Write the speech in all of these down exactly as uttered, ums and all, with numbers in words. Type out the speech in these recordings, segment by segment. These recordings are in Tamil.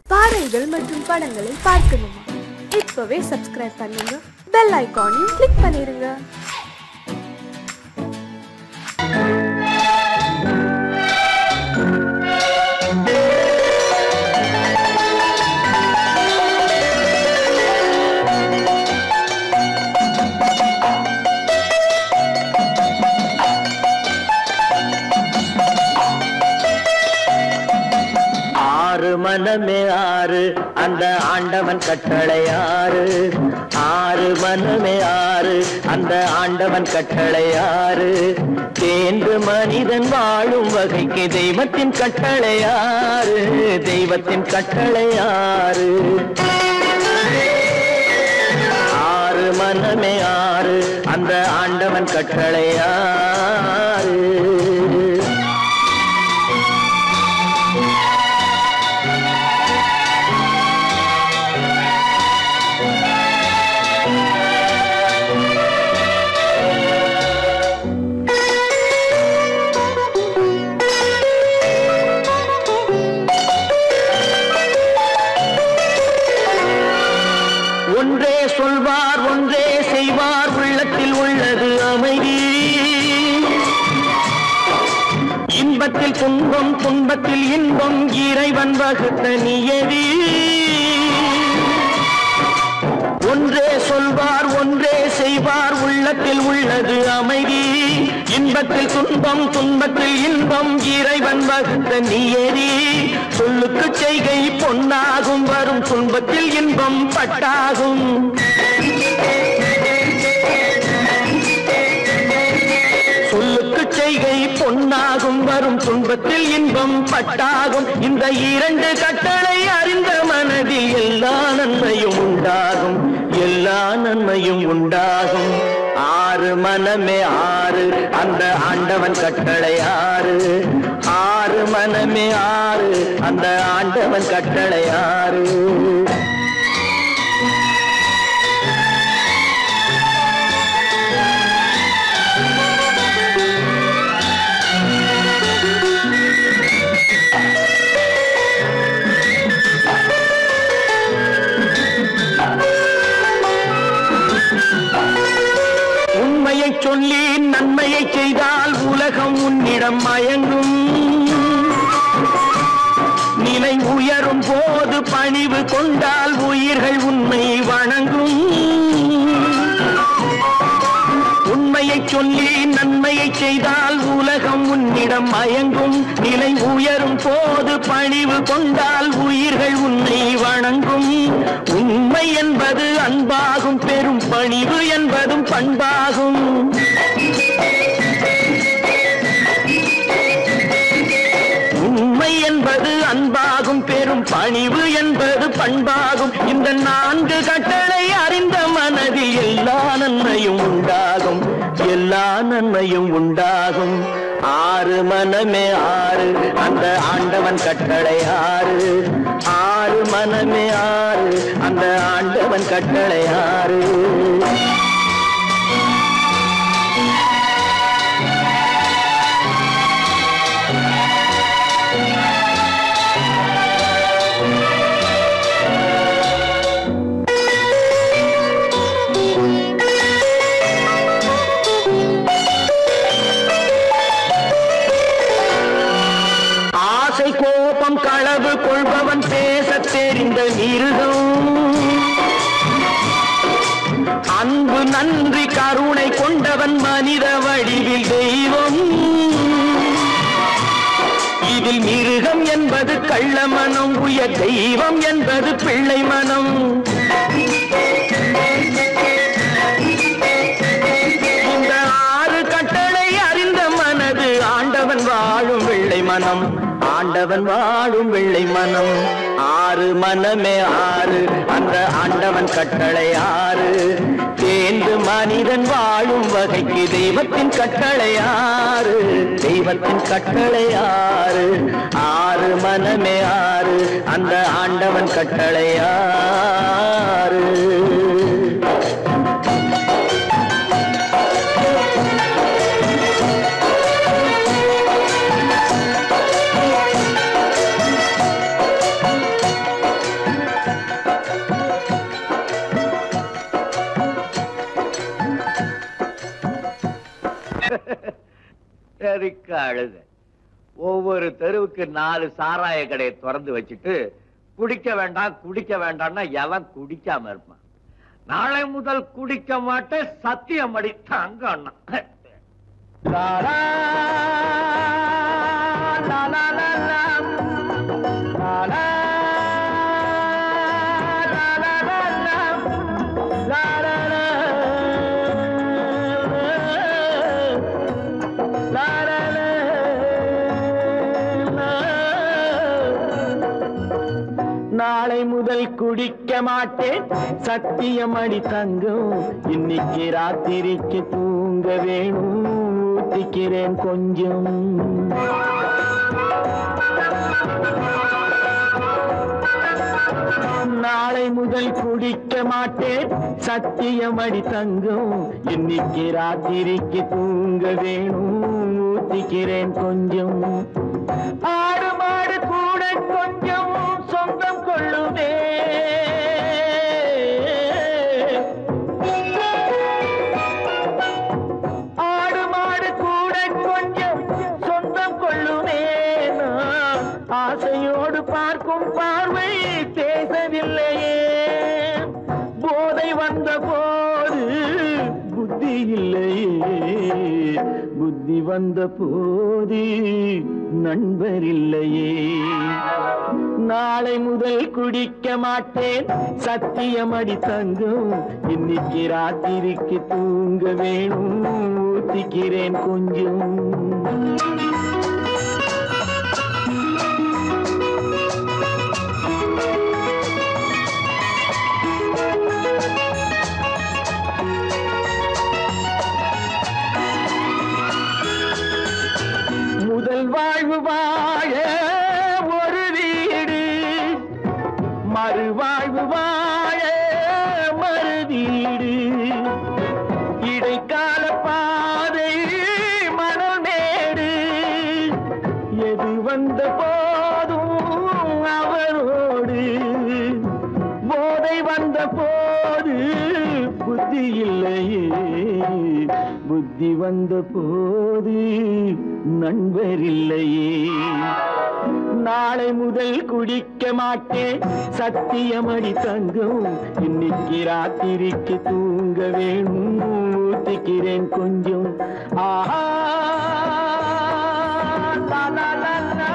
பாடல்கள் மற்றும் படங்களை பார்க்கணுமா? இப்பவே சப்ஸ்கிரைப் பண்ணுங்க, பெல் ஐகானையும் கிளிக் பண்ணிருங்க. மனமே ஆறு அந்த ஆண்டவன் கட்டளை ஆறு, ஆறு மனமே ஆறு அந்த ஆண்டவன் கட்டளை ஆறு. தேர்ந்து மனிதன் வாழும் வகைக்கு தெய்வத்தின் கட்டளை ஆறு, தெய்வத்தின் கட்டளை ஆறு. ஆறு மனமே ஆறு அந்த ஆண்டவன் கட்டளை ஆறு. ஒன்றே சொல்வார் ஒன்றே செய்வார், உள்ளத்தில் உள்ளது அமைதி. இன்பத்தில் துன்பம் துன்பத்தில் இன்பம், இறைவன் வகுத்த நியதி. ஒன்றே சொல்வார் ஒன்றே செய்வார், உள்ளத்தில் உள்ளது அமைதி. இன்பத்தில் துன்பம் துன்பத்தில் இன்பம், இறைவன் வகுத்த நியதி. சொல்லுக்கு செய்கை பொன்னாகும், வரும் துன்பத்தில் இன்பம் பட்டாகும். சொல்லுக்கு செய்கை பொன்னாகும், வரும் துன்பத்தில் இன்பம் பட்டாகும். இந்த இரண்டு கட்டளை அறிந்த மனதில் எல்லா நன்மையும் உண்டாகும், எல்லா நன்மையும் உண்டாகும். ஆறு மனமே ஆறு அந்த ஆண்டவன் கட்டளை ஆறு, ஆறு மனமே ஆறு அந்த ஆண்டவன் கட்டளை ஆறு. உண்மையை சொல்லி நன்மையை செய்தால் உலகம் உன்னிடம் மயங்கும். நிலை உயரும் போது பணிவு கொண்டால் உயிர்கள் உன்னை வணங்கும். உண்மையை சொல்லி நன்மையை செய்தால் உலகம் உன்னிடம் மயங்கும். நிலை உயரும் போது பணிவு கொண்டால் உயிர்கள் உன்னை வணங்கும். உண்மை என்பது அன்பாகும், பெரும் பணிவு என்பதும் பண்பாகும். உண்மை என்பது அன்பாகும், பெரும் பணிவு என்பது பண்பாகும். இந்த நான்கு கட்டளை அறிந்த மனதில் எல்லா நன்மையும் உண்டாகும், எல்லா நன்மையும் உண்டாகும். ஆறு மனமே ஆறு அந்த ஆண்டவன் கட்டளை ஆறு, ஆறு மனமே ஆறு அந்த ஆண்டவன் கட்டளை ஆறு. கோபம் களவு கொள்பவன் பேச தெரிந்த மிருகம். அன்பு நன்றி கருணை கொண்டவன் மனித வடிவில் தெய்வம். இதில் மிருகம் என்பது கள்ள மனம், உயர் தெய்வம் என்பது பிள்ளை மனம். இந்த ஆறு கட்டளை அறிந்த மனது ஆண்டவன் வாழும் வெள்ளை மனம், ஆண்டவன் வாழும் வெள்ளை மனம். ஆறு மனமே ஆறு அந்த ஆண்டவன் கட்டளை ஆறு. தேர்ந்து மனிதன் வாழும் வகைக்கு தெய்வத்தின் கட்டளை ஆறு, தெய்வத்தின் கட்டளை ஆறு. ஆறு மனமே ஆறு அந்த ஆண்டவன் கட்டளை ஆறு. முழுக்க அழுத. ஒவ்வொரு தெருவுக்கு நாலு சாராய கடையை திறந்து வச்சுட்டு குடிக்க வேண்டாம் குடிக்க வேண்டாம்னா எவன் குடிக்காம இருப்பான். நாளை முதல் குடிக்க மாட்டேன் சத்தியம் அடி தங்க அண்ணா. நாளை முதல் குடிக்க மாட்டேன் சத்தியம் அடி தங்கம். இன்னைக்கு ராத்திரிக்கு தூங்க வேணும் ஊத்திக்கிறேன் கொஞ்சம். நாளை முதல் குடிக்க மாட்டேன் சத்தியம் அடி தங்கம். இன்னைக்கு ராத்திரிக்கு தூங்க வேணும் ஊத்திக்கிறேன் கொஞ்சம். ஆடு மாடு கூட கொஞ்சம் சொந்தம் கொள்ளுதே. ஆடு மாடு கூட கொஞ்சம் சொந்தம் கொள்ளுமே. ஆசையோடு பார்க்கும் பார்வை பேசவில்லையே. போதை வந்த போது புத்தி இல்லையே. புத்தி வந்த போது நண்பர் இல்லையே. நாளை முதல் குடிக்க மாட்டேன் சத்தியம் அடி தங்கம். இன்னைக்கு ராத்திரிக்கு தூங்க வேணும் ஊத்திக்கிறேன் கொஞ்சம். முதல் வாழ்வு வாழ ஒரு வீடு, மறுவாழ்வு வாழ மறு வீடு. இடைக்கால பாதை மணல் மேடு. எது வந்த போதும் அவரோடு. போதை வந்த போது புத்தி இல்லையே. புத்தி வந்த போது நண்பர் இல்லையே. நாளை முதல் குடிக்க மாட்டேன் சத்தியம் அடி தங்கம். இன்னைக்கு ராத்திரிக்கு தூங்க வேணும் ஊத்திக்கிறேன் கொஞ்சம். ஆஹா லா லா லா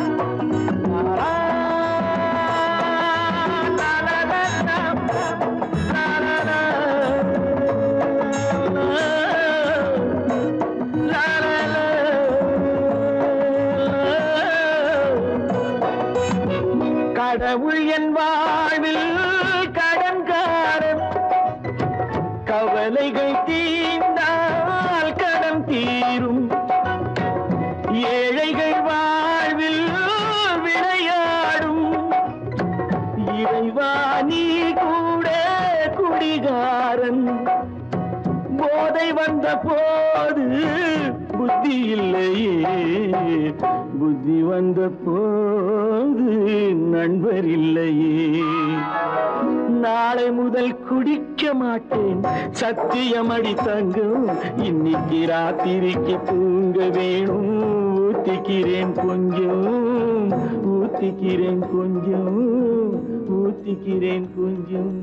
கடவுள் என் வாழ்வில் கடன்காரன். கவலைகள் தீர்ந்தால் கடன் தீரும். ஏழைகள் வாழ்வில் விளையாடும். இறைவா நீ கூட குடிகாரன். போதை வந்த போது புத்தி இல்லையே. புத்தி வந்த போது நண்பர் இல்லையே. நாளை முதல் குடிக்க மாட்டேன் சத்தியம் அடி தங்கம். இன்னைக்கு ராத்திரிக்கு தூங்க வேணும் ஊத்திக்கிறேன் கொஞ்சம். ஊத்திக்கிறேன் கொஞ்சம். ஊத்திக்கிறேன் கொஞ்சம்.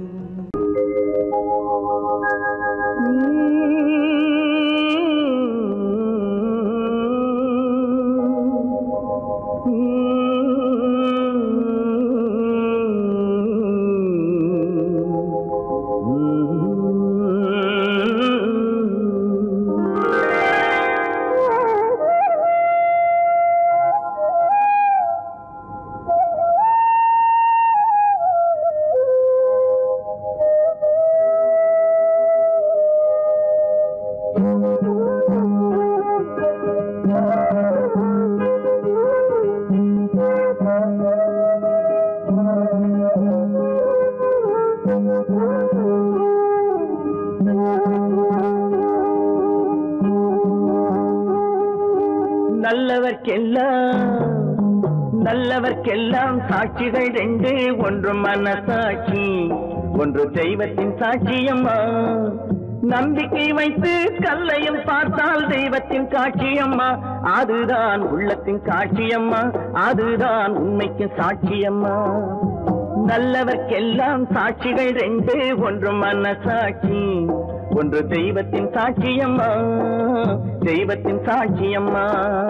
நல்லவர்க்கெல்லாம் நல்லவர்க்கெல்லாம் சாட்சிகள் ரெண்டு. ஒன்று மனசாட்சி, ஒன்று தெய்வத்தின் சாட்சியம்மா. நம்பிக்கை வைத்து கல்லையும் பார்த்தால் தெய்வத்தின் காட்சியம்மா, அதுதான் உள்ளத்தின் காட்சியம்மா, அதுதான் உண்மைக்கு சாட்சியம்மா. நல்லவர்க்கெல்லாம் சாட்சிகள் ரெண்டு, ஒன்று மனசாட்சி, ஒன்று தெய்வத்தின் சாட்சியம்மா, தெய்வத்தின் சாட்சியம்மா.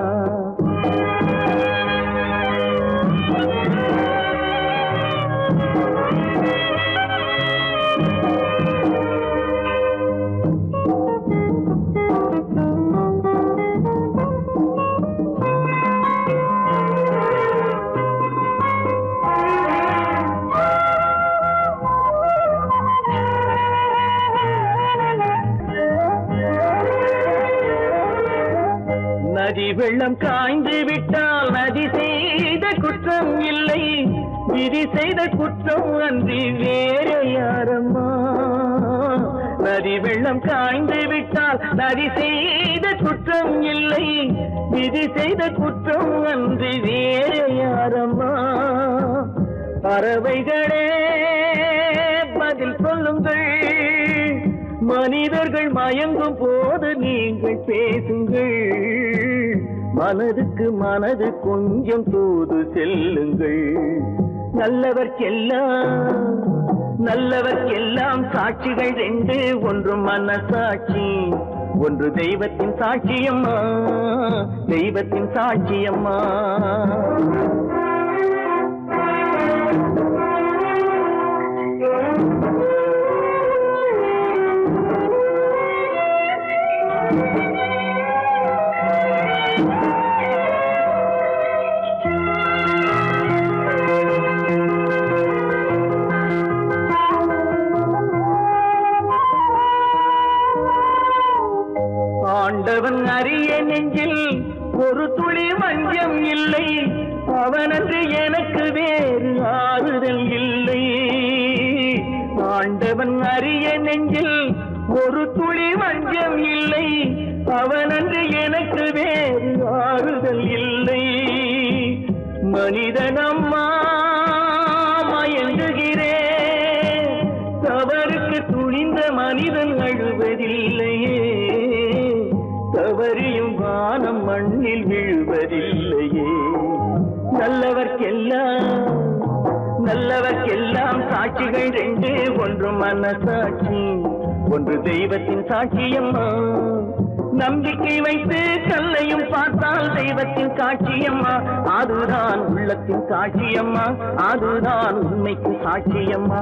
நதி வெள்ளம் காய்ந்து விட்டால் நதி செய்த குற்றம் இல்லை, விதி செய்த குற்றம் அன்றி வேற யாரம்மா. நதி வெள்ளம் காய்ந்து விட்டால் நதி செய்த குற்றம் இல்லை, விதி செய்த குற்றம் அன்றி வேற யாரம்மா. பறவைகளே பதில் சொல்லுங்கள், மனிதர்கள் மயங்கும் போது நீங்கள் பேசுங்கள், மனதுக்கு மனது கொஞ்சம் தூது செல்லுங்கள். நல்லவர்க்கெல்லாம் நல்லவர்க்கெல்லாம் சாட்சிகள் ரெண்டு, ஒன்று மனசாட்சி, ஒன்று தெய்வத்தின் சாட்சியம்மா, தெய்வத்தின் சாட்சியம்மா. ஆண்டவன் அறிய நெஞ்சில் ஒரு துளி வஞ்சம் இல்லை, அவனன்று எனக்கு வேறு ஆறுதல் இல்லை. ஆண்டவன் அறிய நெஞ்சில் ஒரு துளி வஞ்சம் இல்லை, அவனன்று எனக்கு வேறு ஆறுதல் இல்லை. மனிதனம்மா மயங்குகிறேன், தவறுக்கு துணிந்த மனிதன் அழுவதில்லையே, தவறியும் வானம் மண்ணில் விழுவதில்லையே. நல்லவர்க்கெல்லாம் நல்லவர்க்கெல்லாம் சாட்சிகள் ரெண்டு, ஒன்று மனசாட்சி, ஒன்று தெய்வத்தின் சாட்சியம்மா. நம்பிக்கை வைத்து கல்லையும் பார்த்தால் தெய்வத்தின் காட்சியம்மா, அதுதான் உள்ளத்தின் காட்சியம்மா, அதுதான் உண்மைக்கு சாட்சியம்மா.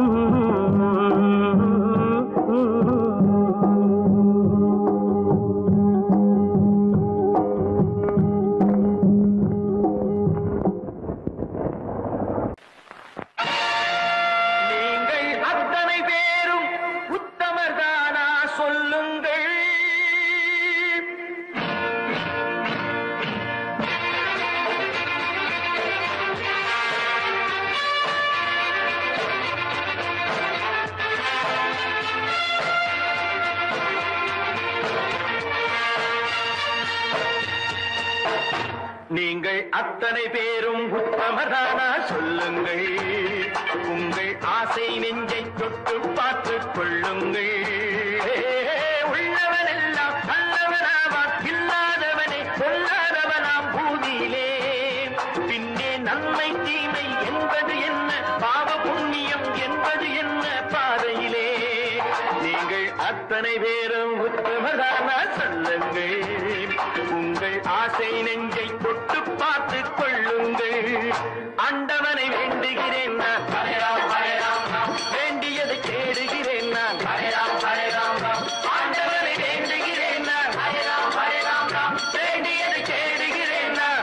நீங்கள் அத்தனை பேரும் உத்தமதானா சொல்லுங்கள், உங்கள் ஆசை நெஞ்சை தொட்டு பார்த்துக் கொள்ளுங்கள். உள்ளவனெல்லாம் நல்லவனாவான், இல்லாதவனை கொல்லாதவனாம் பூமியிலே. பின்னே நன்மை தீமை என்பது என்ன, பாவ புண்ணியம் என்பது என்ன பாதையிலே. நீங்கள் அத்தனை பேரும் உத்தமதானா சொல்லுங்கள், உங்கள் ஆசை நெஞ்சை தொட்டு பார்த்துக் கொள்ளுங்கள். ஆண்டவனை வேண்டுகிறேன் நான், வேண்டியதை தேடுகிறேன் நான். ஆண்டவனை வேண்டுகிறேன் நான், வேண்டியதை தேடுகிறேன் நான்.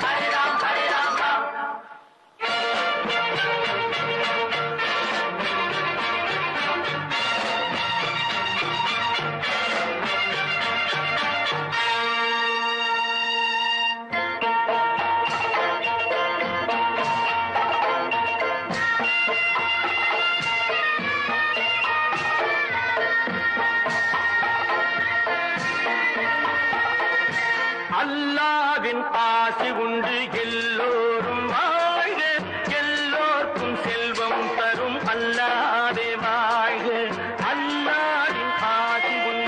அல்லாவின் ஆசி உண்டு எல்லோரும் வாழ்க, எல்லோருக்கும் செல்வம் தரும் அல்லாவே வாழ்க. அல்லாவின் ஆசி உண்டு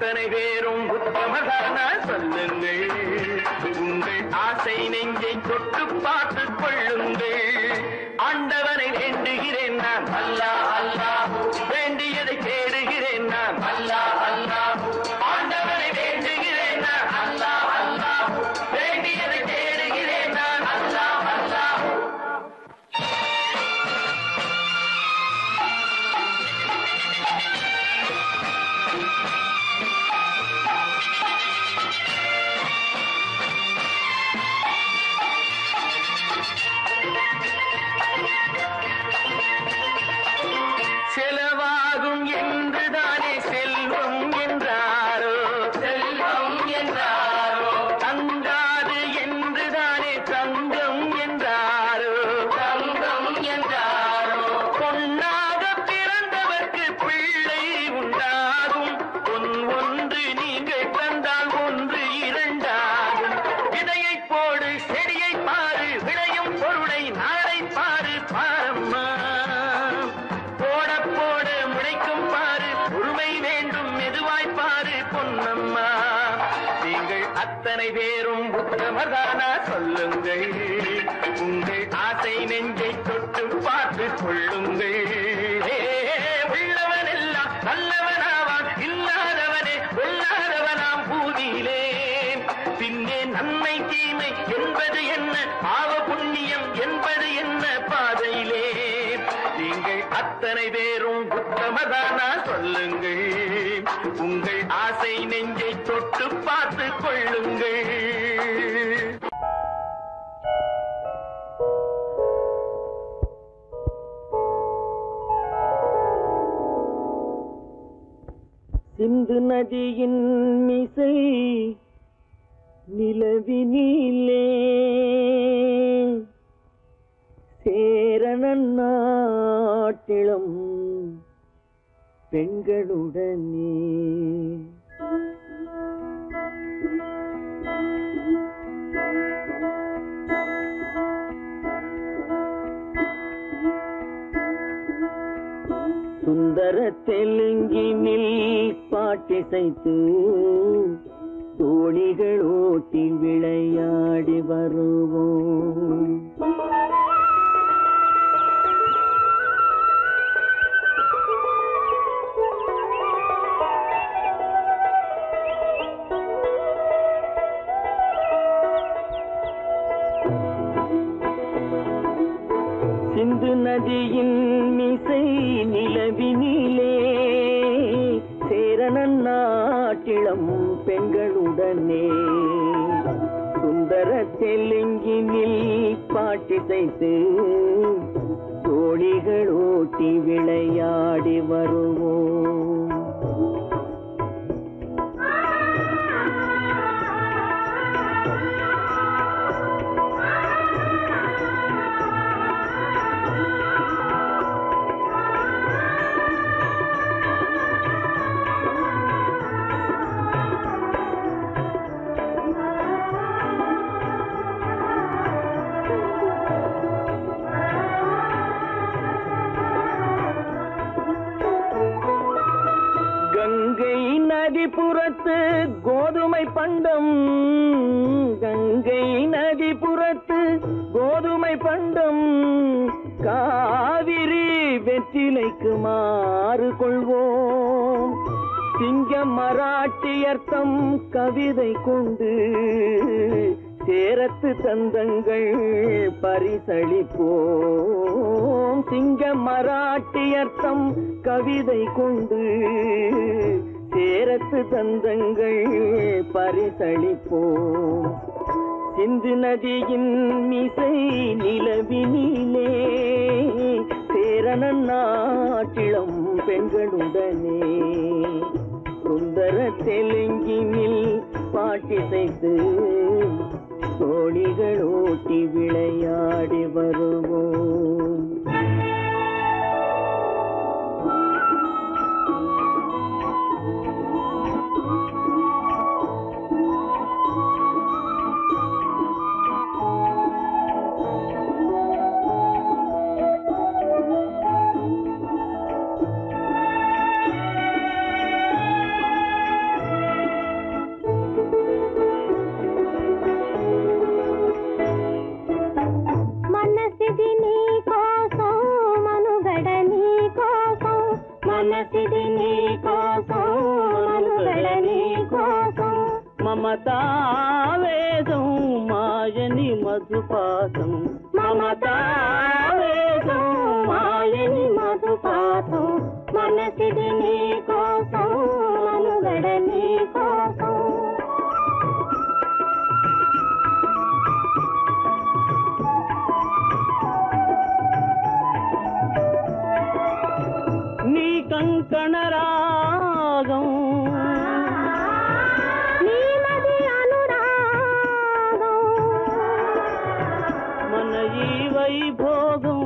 அத்தனை பேரும் உத்தமதான சொல்லுங்கள். உங்கள் ஆசை நெஞ்சை தொட்டு பார்த்து கொள்ளுங்கள். ஆண்டவனை வேண்டுகிறேன் நான் அல்லாஹ் அல்லாஹ், வேண்டியதை தேடுகிறேன் நான் அல்லாஹ் அல்லாஹ். ஆண்டவனை வேண்டுகிறேன் நான் அல்லாஹ் அல்லாஹ், வேண்டியதை தேடுகிறேன் நான் அல்லாஹ் அல்லாஹ். செலவாகும் என்றுதானே செல்வம் என்றாரோ, செல்வம் என்றாரோ. தங்காது என்றுதானே தங்கம் என்றாரோ, தங்கம் என்றாரோ. பொன்னாக பிறந்தவர்க்கு பிள்ளை உண்டாகும். பொன் ஒன்று நீங்கள் தந்தால் ஒன்று இரண்டாகும். விதையை போடு செடியை பாரு, விளையும் பொருளை நாளை பாரு பாரம்மா. போட போட முளைக்கும் பாரு, பொறுமை வேண்டும் மெதுவாய் பாரு பொன்னம்மா. நீங்கள் அத்தனை பேரும் உத்தமதானா சொல்லுங்கள். உங்கள் ஆசை நெஞ்சை தொட்டு பார்த்து கொள்ளுங்கள். உள்ளவன் எல்லாம் நல்லவனாவான், இல்லாதவனே கொல்லாதவனாம் பூதியிலே. பின்னே நன்மை தீமை என்பது என்ன, பாவ புண்ணியம் என்பது என்ன பாதையிலே. நீங்கள் அத்தனை பேரும் உத்தமதானா சொல்லுங்கள். உங்கள் ஆசை நெஞ்சை தொட்டு பார்த்து கொள்ளுங்கள். சிந்து நதியின் மிசை நிலவினிலே சேரணன் நாட்டிளம் பெண்களுடனே. சுந்தர தெலுங்கினில் பாட்டிசைத்து தோணிகள் ஓட்டி விளையாடி வருவோம். சிந்து நதியின் மிசை நிலவினிலே சேரணன் நாட்டிளம் பெண்களுடனே. சுந்தர தெலுங்கினில் பாட்டிசைத்து தோணிகள் ஓட்டி விளையாடி வருவோம். கங்கை நதிபுறத்து கோதுமை பண்டம், கங்கை நதிபுறத்து கோதுமை பண்டம். காவிரி வெற்றிலைக்கு மாறு கொள்வோம். சிங்கம் மராட்டியர்த்தம் கவிதை கொண்டு சேரத்து தந்தங்கள் பரிசளிப்போம். சிங்கம் மராட்டியர்த்தம் கவிதை கொண்டு சேரத்து தந்தங்கள் பரிசளிப்போம். சிந்து நதியின் மிசை நிலவினிலே சேரணன் நாட்டிளம் பெண்களுடனே. சுந்தர தெலுங்கினில் பாட்டிசைத்து தோணிகள் ஓட்டி விளையாடி வருவோம். మనసిది నీ కోసం మనుగడ నీ కోసం మమతావేదం మాయని మధుపాతం మమతావేదం మాయని మధుపాతం మనసిది నీ కోసం మనుగడ నీ కోసం నీ కంకణ రాగం నీమది అనురాగం మన ఈ వైభోగం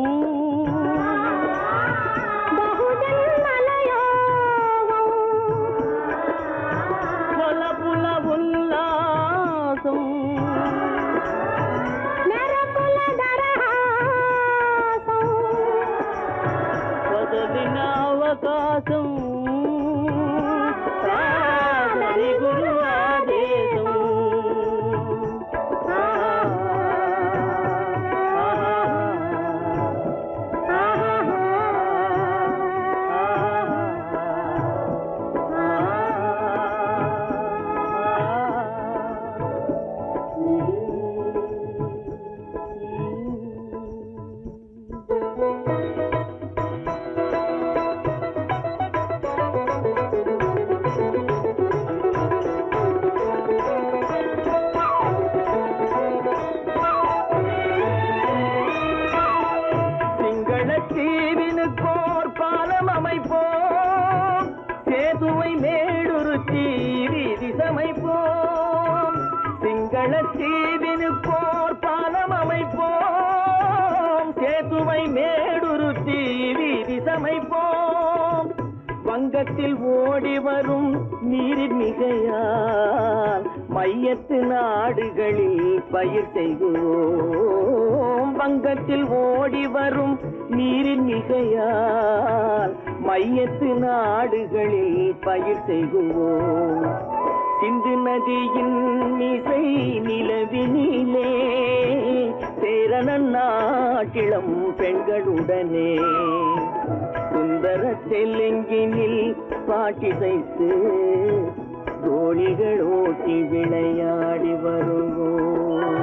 బహుజన్మల యోగం కొలపుల ఉల్లాసం మెరపుల దరహాసం వదలిన అవకాశం కాదని గురు ఆదేశం சிங்களத்தீவினுக்கோர் பாலம் அமைப்போம் சேதுவை மேடுருத்தி வீதி சமைப்போம் சிங்களத்தீவினுக்கோர் பாலம் அமைப்போம் சேதுவை மேடுருத்தி வீதி சமைப்போம் வங்கத்தில் ஓடி வரும் நீரின் மிகையால் மையத்து நாடுகளில் பயிர் செய்கிறோம் வங்கத்தில் ஓடி வரும் நீரின் மிகையால் மையத்து நாடுகளில் பயிர் செய்கிறோம் சிந்து நதியின் மிசை நிலவினிலே சேரண நாட்டிளம் பெண்களுடனே சுந்தர தெலுங்கினில் பாட்டிசைத்து தோழிகள் ஓட்டி விளையாடி வருவோம்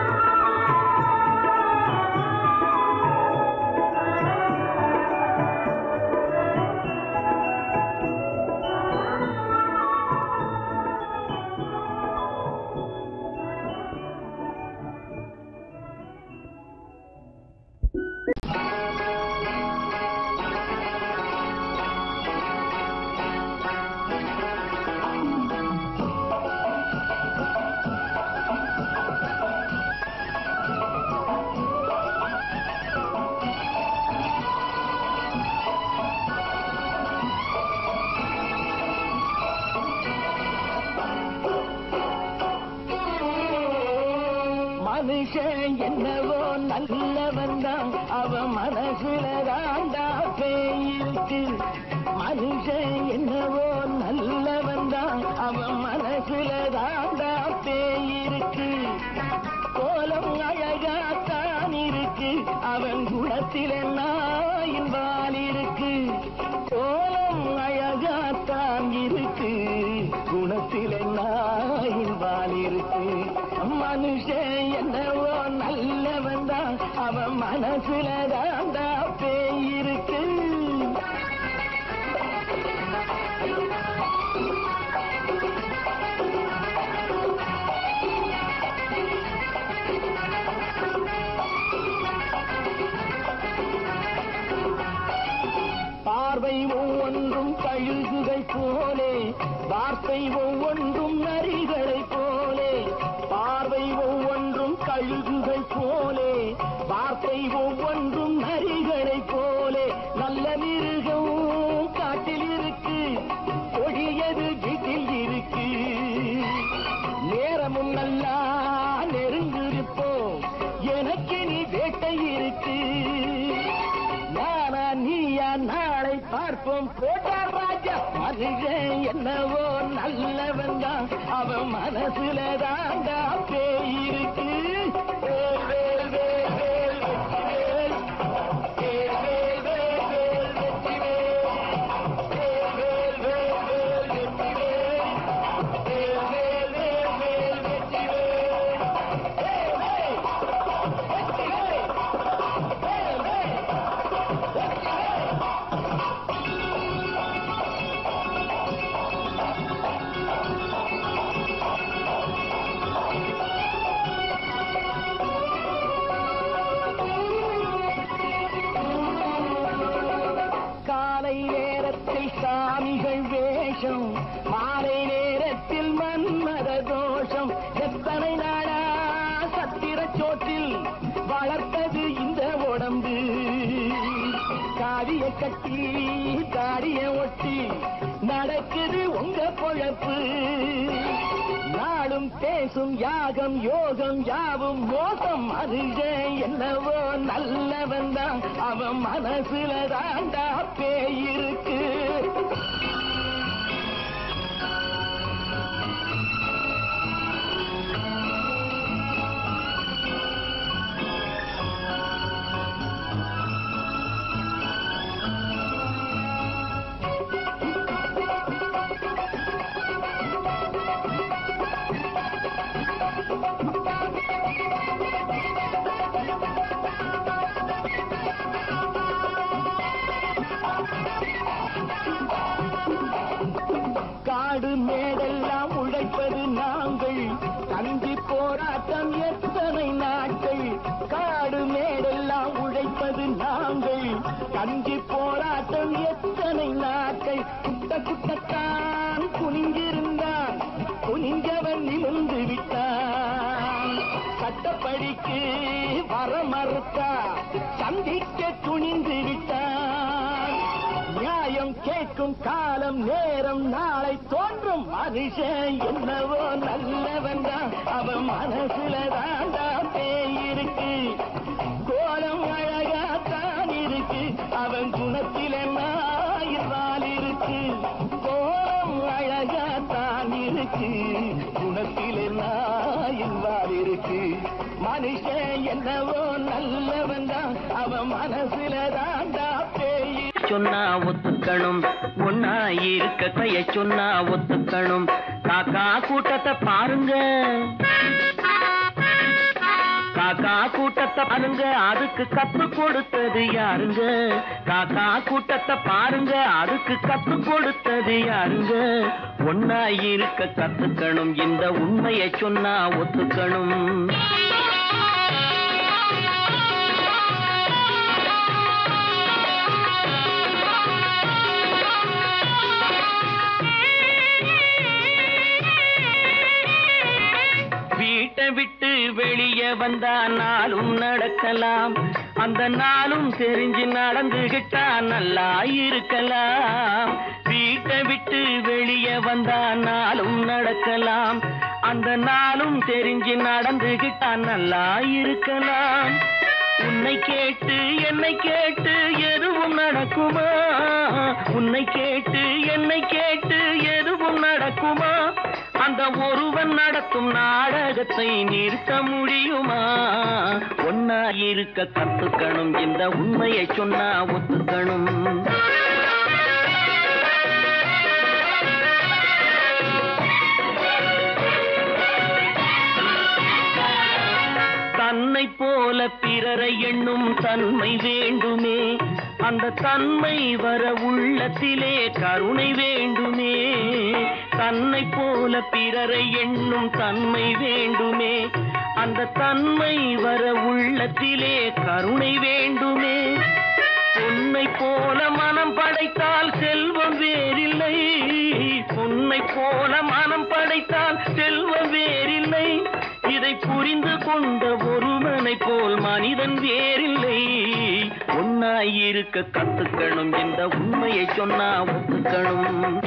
மனுஷன் என்னவோ நல்லவன் தான் அவன் மனசுல தாண்டா பேயிருக்கு மனுஷன் என்னவோ நல்லவன் தான் அவன் மனசுல தாண்டா பேயிருக்கு கோலம் அழகாத்தான் இருக்கு அவன் குணத்தில நாயின் வால் இருக்கு கோலம் அழகாத்தான் இருக்கு குணத்தில நாயின் வால் இருக்கு மனுஷன் என்னவோ நல்லவன் தான் அவன் மனசுல தாண்டா பேயிருக்கு பார்வை ஒவ்வொன்றும் கழுகுகை போலே வார்த்தை ஒவ்வொன்றும் நரிகளை போலே பார்வை ஒவ்வொன்றும் கழுகுகை போலே வார்த்தை ஒவ்வொன்றும் நரிகளை போலே நல்ல மிருகம் காட்டில் இருக்கு கொடியது வீட்டில் இருக்கு நேரமும் நல்லா நெருங்கிருப்போம் எனக்கு நீ வேட்டை இருக்கு நானா நீயா நாளை பார்ப்போம் போட்டா ராஜா மனுஷன் என்னவோ நல்லவன் தான் அவன் மனசுல தாண்டா பேயிருக்கு வேல் வேல் வேல் வேல் வெற்றி வேல் வேல் வேல் வேல் வெற்றி வேல் சாமிகள் வேஷம் மாலை நேரத்தில் மன்மத தோஷம் எத்தனை நாடா சத்திர சோற்றில் வளர்த்தது இந்த உடம்பு காவிய கட்டி தாடிய ஒட்டி நடக்குது உங்க பொழப்பு நாளும் பேசும் யாகம் யோகம் யாவும் மோசம் மனுஷன் என்னவோ நல்லவன் தான் அவன் மனசுல தாண்டா பேயிருக்கு காடு மேடெல்லாம் உழைப்பது நாங்கள் கஞ்சி போராட்டம் எத்தனை நாட்கள் காடு மேடெல்லாம் உழைப்பது நாங்கள் கஞ்சி போராட்டம் எத்தனை நாட்கள் குட்ட குட்டத்தான் குனிஞ்சிருந்தான் குனிஞ்சவன் நிமிர்ந்து விட்டான் சட்டப்படிக்கு வர மறுத்தா சந்திக்க துணிந்து விட்டான் நியாயம் கேட்கும் காலம் நேரம் நாளை தோன்றும் மனுஷன் என்னவோ நல்லவன் தான் அவன் மனசுல தாண்டா பேயிருக்கு கோலம் அழகாத்தான் இருக்கு அவன் குணத்தில நாயிரால் இருக்கு கோலம் அழகாத்தான் இருக்கு குணத்தில நாயிரால் இருக்கு மனுஷன் என்னவோ நல்லவன் தான் அவன் மனசுல தாண்டா பேய் சொன்னா ஒத்துக்கணும் ஒன்னா இருக்க கைய சொன்னா ஒத்துக்கணும் காக்கா கூட்டத்தை பாருங்க காக்கா கூட்டத்தை பாருங்க அதுக்கு கத்து கொடுத்தது யாருங்க காக்கா கூட்டத்தை பாருங்க அதுக்கு கத்து கொடுத்தது யாருங்க ஒன்னா இருக்க கத்துக்கணும் இந்த உண்மையை சொன்னா ஒத்துக்கணும் விட்டு வெளியே வந்தா நாளும் நடக்கலாம் அந்த நாளும் தெரிஞ்சு நடந்துகிட்டா நல்லா இருக்கலாம் வீட்டை விட்டு வெளியே வந்தா நாளும் நடக்கலாம் அந்த நாளும் தெரிஞ்சு நடந்துகிட்டா நல்லா இருக்கலாம் உன்னை கேட்டு என்னை கேட்டு எதுவும் நடக்குமா உன்னை கேட்டு என்னை கேட்டு எதுவும் நடக்குமா அந்த ஒருவன் நடத்தும் நாடகத்தை நிறுத்த முடியுமா ஒன்னா இருக்க கத்துக்கணும் இந்த உண்மையை சொன்னா ஒத்துக்கணும் தன்னை போல பிறரை எண்ணும் தன்மை வேண்டுமே அந்த தன்மை வர உள்ளத்திலே கருணை வேண்டுமே தன்னை போல பிறரை எண்ணும் தன்மை வேண்டுமே அந்த தன்மை வர உள்ளத்திலே கருணை வேண்டுமே பொன்னை போல மனம் படைத்தால் செல்வம் வேறில்லை பொன்னை போல மனம் படைத்தால் செல்வம் வேறில்லை இதை புரிந்து கொண்ட ஒருவனை போல் மனிதன் வேறில்லை ஒன்னாயிருக்க கத்துக்கணும் இந்த உண்மையை சொன்னா ஒத்துக்கணும்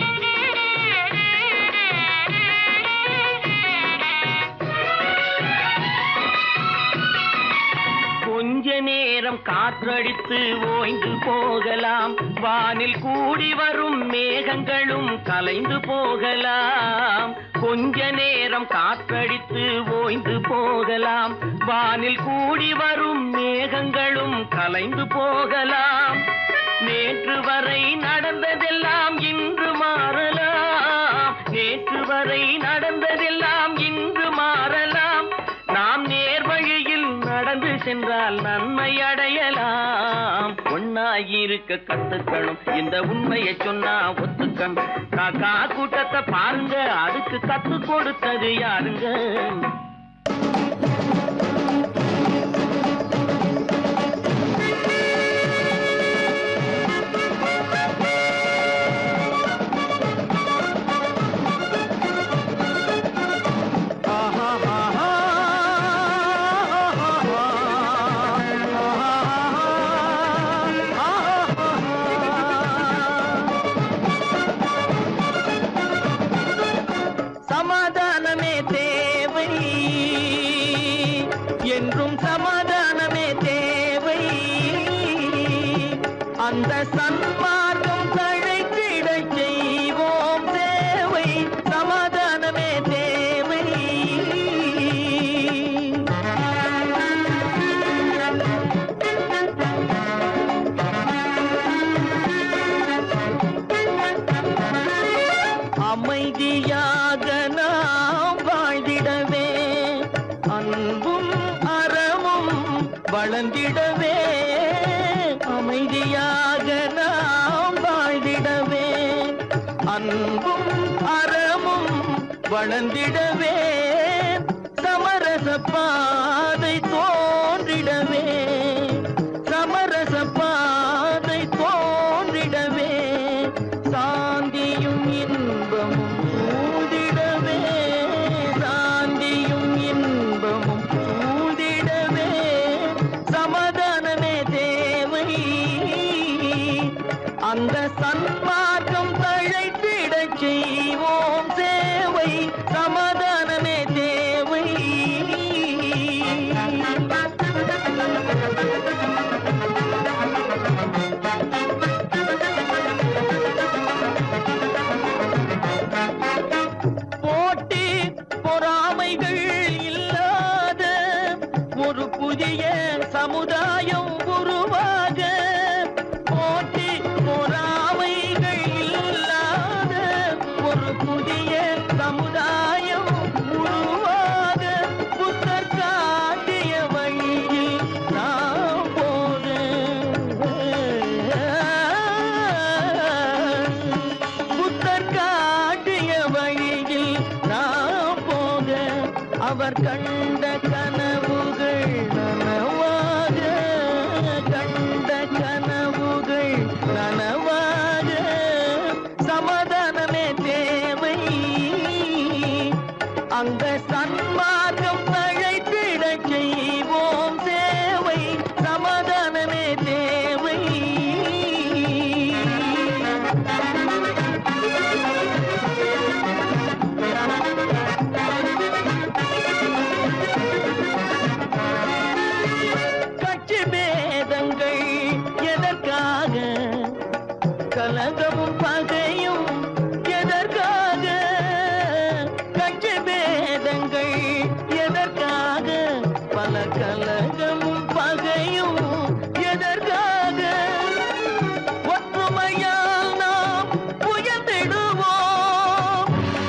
கொஞ்ச நேரம் காற்றடித்து ஓய்ந்து போகலாம் வானில் கூடி வரும் மேகங்களும் கலைந்து போகலாம் கொஞ்ச நேரம் காற்றடித்து ஓய்ந்து போகலாம் வானில் கூடி வரும் மேகங்களும் கலைந்து போகலாம் நேற்று வரை நடந்ததெல்லாம் இன்று மாறலாம் நேற்று வரை நடந்ததெல்லாம் இன்று மாறலாம் நாம் நேர்வழியில் நடந்து சென்றால் நன்மை அடையலாம் ஒன்னாயிருக்க கத்துக்கணும் இந்த உண்மையை சொன்னா ஒத்துக்கணும் காக்கா கூட்டத்தை பாருங்க அதுக்கு கத்து கொடுத்தது யாருங்க அந்த சன்மார்க்கம் தழைத்திட செய்வோம் சேவை சமாதானமே தேவை. அமைதியாக நாம் வாழ்ந்திடவே அன்பும் அறமும் வளர்ந்திடவே. அமைதியாக நாம் வாழ்ந்திடவே அன்பும் அறமும் வளர்ந்திடவே. சமரச பாதை தோன்றிடவே சமரச பாதை தோன்றிடவே. சாந்தியும் இன்பமும் சூழ்ந்திடவே சாந்தியும் இன்பமும் சூழ்ந்திடவே. சமாதானமே தேவை அந்த சன்மார்க்கம் தழைத்திட செய்வோம் சேவை சமாதானமே தேவை. போட்டி பொறாமைகள் இல்லாத ஒரு புதிய சமுதாயம் உருவாக. போட்டி பொறாமைகள் இல்லாத ஒரு புதிய சமுதாயம் உருவாக. புத்தர் காட்டிய வழியில் நாம் போக புத்தர் காட்டிய வழியில் நாம் போக. அவர் கண்ட கனவுகள் நனவாக கண்ட கனவுகள் நனவாக. சமாதானமே தேவை அந்த சன்மார்க்கம் தழைத்திட செய்வோம் சேவை சமாதானமே தேவை. கட்சி பேதங்கள் எதற்காக கலகமும் பகையும் எதற்காக. கட்சி பேதங்கள் எதற்காக பல கலகமும் பகையும் எதற்காக. ஒற்றுமையால் நாம் உயர்ந்திடுவோம்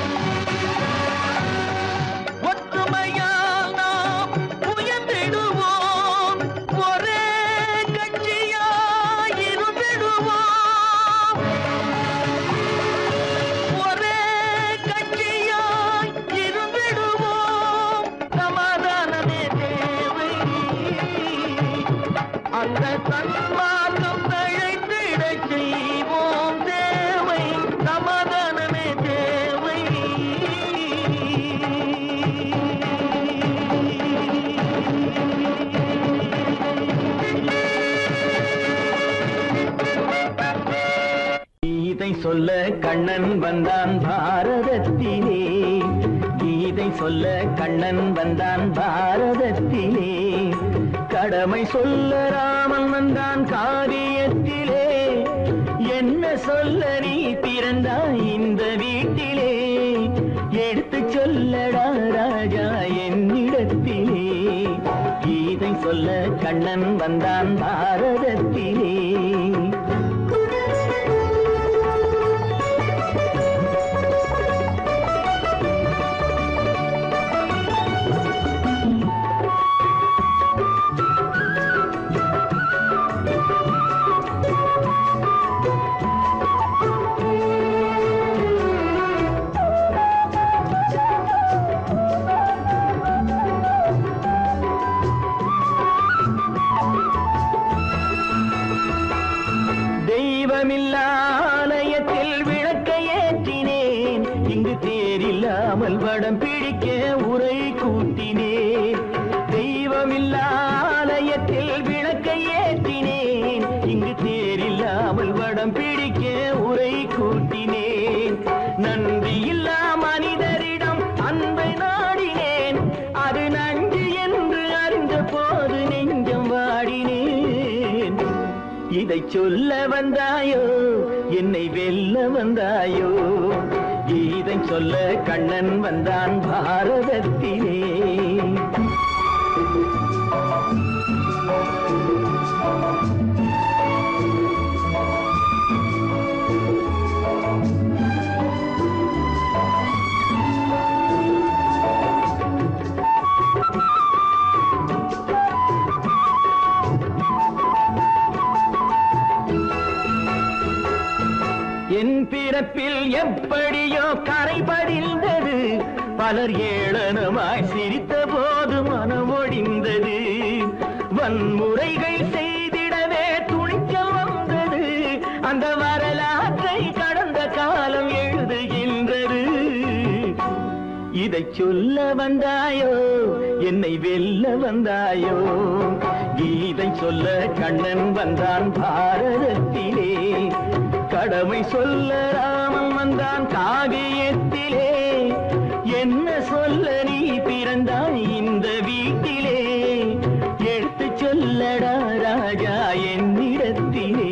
ஒற்றுமையால் நாம் உயர்ந்திடுவோம். ஒரே கட்சியாய் இருந்திடுவோம் ஒரே கட்சியாய் இருந்திடுவோம். சமாதானமே தேவை அந்த சன்மார்க்கம் தழைத்திட செய்வோம் தேவை சமாதானமே தேவை. கீதை சொல்ல கண்ணன் வந்தான் பாரதத்திலே கீதை சொல்ல கண்ணன் வந்தான் பாரதத்திலே. கடமை சொல்ல ராமன் வந்தான் காரியத்திலே. என்ன சொல்ல நீ பிறந்தாய் இந்த வீட்டிலே. எடுத்து சொல்லடா ராஜா என்னிடத்திலே. கீதை சொல்ல கண்ணன் வந்தான் பாரதத்திலே. தெய்வமில்லாலயத்தில் விளக்கை ஏற்றினேன். இங்கு தேரில்லாமல் வடம் பிடிக்க உரை கூட்டினேன். தெய்வமில்லாலயத்தில் விளக்கை ஏற்றினேன். இங்கு தேரில்லாமல் வடம் பிடிக்க உரை கூட்டினேன். நன்றியில்லா மனிதரிடம் அன்பை நாடினேன். அது நன்றி என்று அறிந்த போது நெஞ்சம் வாடினேன். இதை சொல்ல வந்தாயோ என்னை வெல்ல வந்தாயோ இதை சொல்ல கண்ணன் வந்தான் பாரதத்திலே என் பிறப்பில் எப்படியோ கரை படிந்தது பலர் ஏளனமாய் சிரித்த போது மனம் ஒடிந்தது வன்முறைகள் செய்திடவே துணிச்சல் வந்தது அந்த வரலாற்றை கடந்த காலம் எழுதுகின்றது இதை சொல்ல வந்தாயோ என்னை வெல்ல வந்தாயோ கீதை சொல்ல கண்ணன் வந்தான் பாரதத்திலே கடமை சொல்ல ராமன் வந்தான் காவியத்திலே என்ன சொல்ல நீ பிறந்தாய் இந்த வீட்டிலே எடுத்து சொல்லடா ராஜா என்னிடத்திலே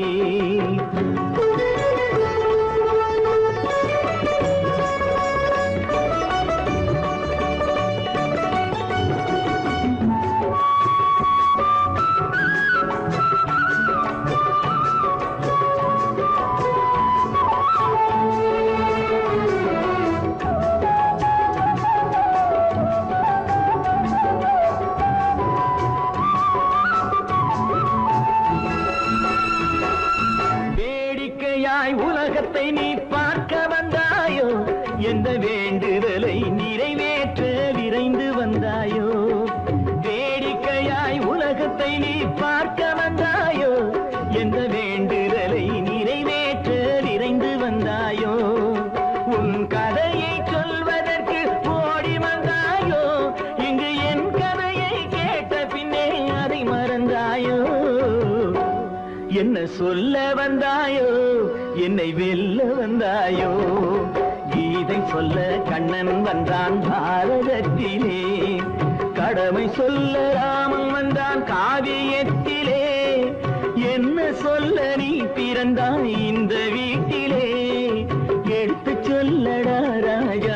உலகத்தை நீ பார்க்க வந்தாயோ எந்த வேண்டுதலை நிறைவேற்ற விரைந்து வந்தாயோ வேடிக்கையாய் உலகத்தை நீ பார்க்க வந்தாயோ எந்த வேண்டுதலை நிறைவேற்ற விரைந்து வந்தாயோ உன் கதையை சொல்வதற்கு ஓடி வந்தாயோ இங்கு என் கதையை கேட்ட பின்னே அதை மறந்தாயோ என்ன சொல்ல வந்தாயோ என்னை வெல்ல வந்தாயோ கீதை சொல்ல கண்ணன் வந்தான் பாரதத்திலே கடமை சொல்ல ராமன் வந்தான் காவியத்திலே என்ன சொல்ல நீ பிறந்தாய் இந்த வீட்டிலே எடுத்து சொல்லடா ராஜா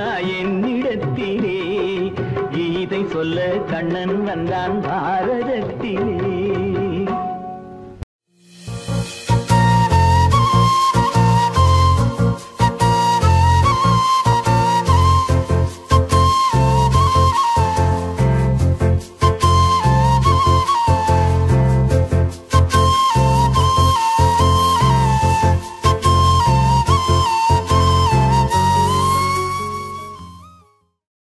என்னிடத்திலே கீதை சொல்ல கண்ணன் வந்தான் பாரதத்திலே